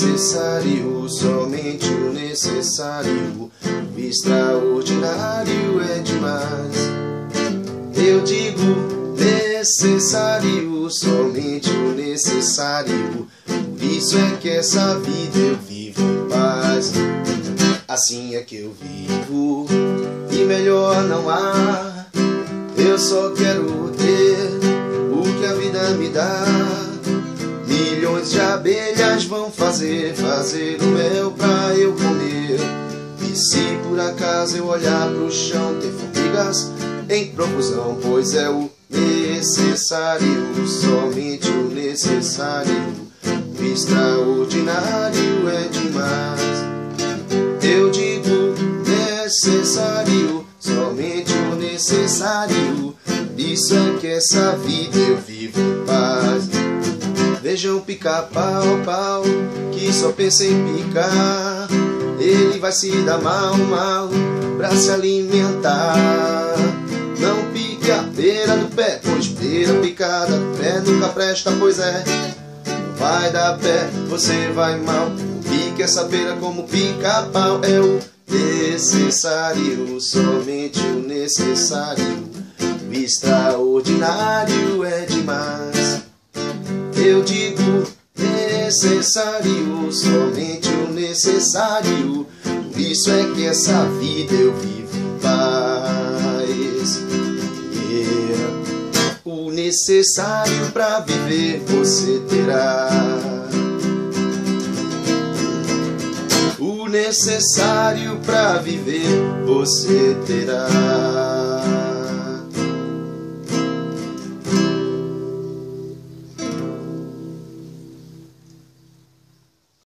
necessário, somente o necessário. O extraordinário é demais. Eu digo necessário, somente o necessário. Por isso é que essa vida eu vivo em paz. Assim é que eu vivo, e melhor não há. Eu só quero ter o que a vida me dá. Milhões de abelhas vão fazer o mel pra eu comer. E se por acaso eu olhar pro chão, ter formigas em profusão, pois é o necessário, somente o necessário. O extraordinário é demais. Eu digo necessário, somente o necessário. Isso é que essa vida eu vivo em paz. Vejam o pica-pau, pau, que só pensa em picar. Ele vai se dar mal pra se alimentar. Não pique a beira do pé, pois beira picada do pé nunca presta, pois é. Não vai dar pé, você vai mal. Pique essa beira como pica-pau. É o necessário, somente o necessário. O extraordinário é demais. Eu digo necessário, somente o necessário. Por isso é que essa vida eu vivo em paz. O necessário pra viver você terá. O necessário pra viver você terá.